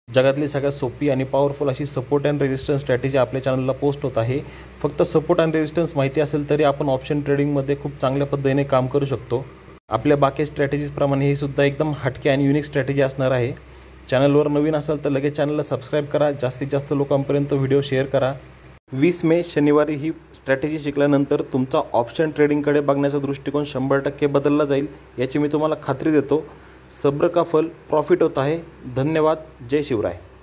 जगातली सगळ्यात सोपी आणि पॉवरफुल अशी सपोर्ट अँड रेजिस्टन्स स्ट्रॅटेजी आपल्या चॅनलला पोस्ट होत आहे। फक्त सपोर्ट अँड रेजिस्टन्स माहिती असेल तरी आपण ऑप्शन ट्रेडिंगमध्ये खूप चांगल्या पद्धतीने काम करू शकतो। आपल्या बाकी स्ट्रॅटेजीजप्रमाणे ही सुद्धा एकदम हटके आणि युनिक स्ट्रॅटेजी असणार आहे। चॅनलवर नवीन असाल तर लगेच चॅनलला सबस्क्राइब करा, जास्तीत जास्त लोकांपर्यंत व्हिडिओ शेअर करा। 20 मे शनिवारी ही स्ट्रॅटेजी शिकल्यानंतर तुमचा ऑप्शन ट्रेडिंगकडे बघण्याचा दृष्टिकोन 100% बदलला जाईल, याची मी तुम्हाला खात्री देतो। सब्र का फल प्रॉफिट होता है। धन्यवाद। जय शिवराय।